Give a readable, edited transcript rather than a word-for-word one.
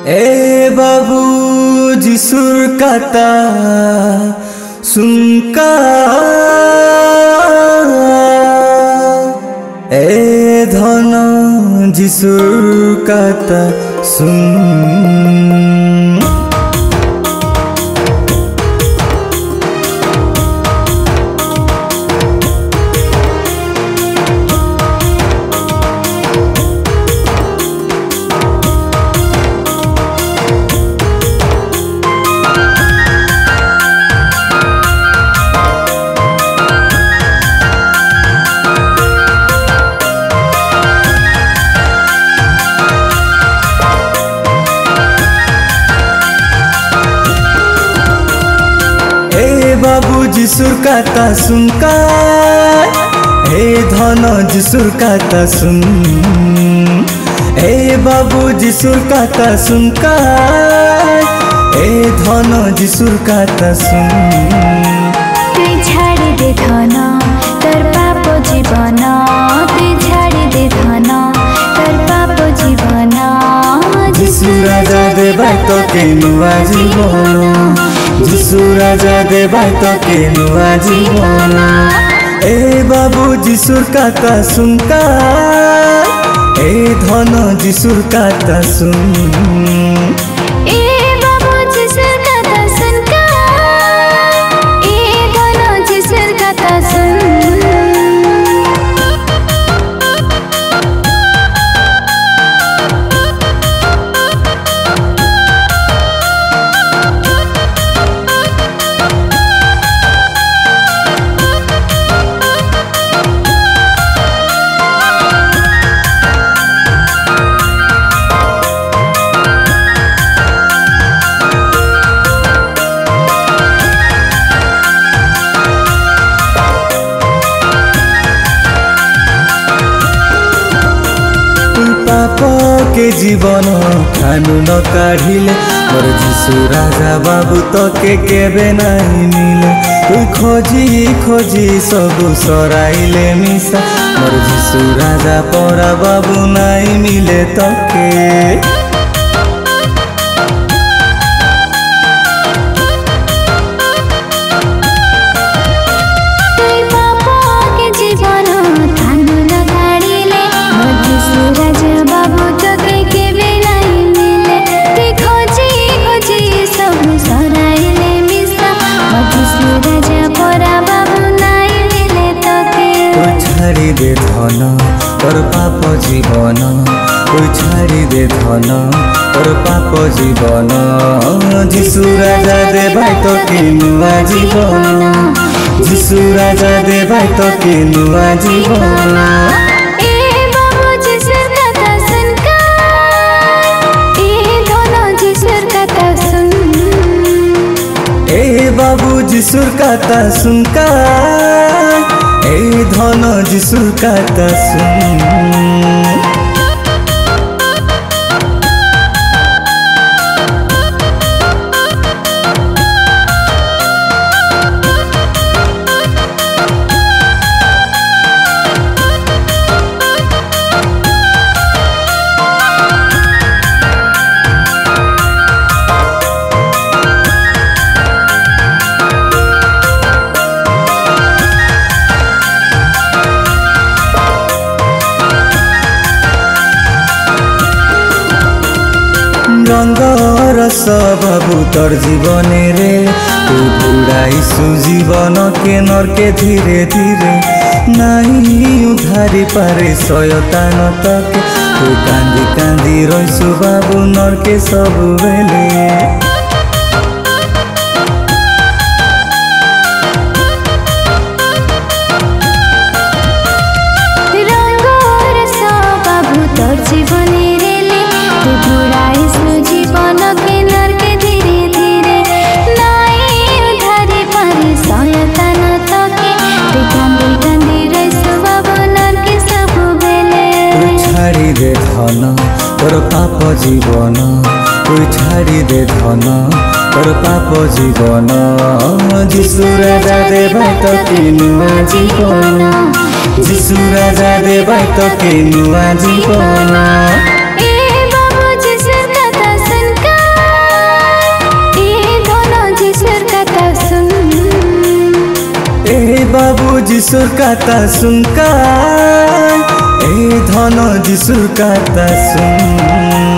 ए बाबू जिसुर काता सुनका ए धन जिसुर काता सुन। बाबू जिसुर काता सुनका हे धन जिसुर काता सुन। हे बाबू जिसुर काता सुनका हे धन जिसुर काता सुन। तुई छाड़ी दे धन तोर पाप जीवन, तुई छाड़ी दे धन तोर पाप जीवन। जिसु राजा दे भाई तो के नुआ जीवन, जिसु राजा दे भाई तो के नुआ जीवन। ए बाबू जिसुर काता सुनका ए धन जिसुर काता सुन। पाप के जीवन खानु न काढ़िले मोर जिसु राजा बाबू तो के केबे नहीं मिले। तू खोजी खोजी सबु सराइले मिसा मोर जिसु राजा परा बाबू नहीं मिले तो के। छाड़ी दे धन तोर पाप जीवन, कोई छाड़ी दे धन तोर पाप जीवन। जिसु राजा दे भाई तो के नुआ जीवन, जिसु राजा दे भाई तो के नुआ जीवन। ए बाबू जिसुर काता सुनका ए धन जिसुर काता सुन। रंगर बाबू तोर जीवन रे तू बुड़ाईसु जीवन के नरके धीरे धीरे नहीं उधारी पारे शयतान तके। तू कांदी कांदी रहीसु बाबू नरके सबु बेले। छाड़ी दे धन तोर पाप जीवन, कोई छाड़ी दे धन तोर पाप जीवन। जिसु राजा दे भाई तो के नुआ जीवन, जिसु राजा दे भाई तो के नुआ जीवन। ए बाबू जिसुर काता सुनका যিশুর কথা শুনকা, এই ধন যিশুর কথা শুন।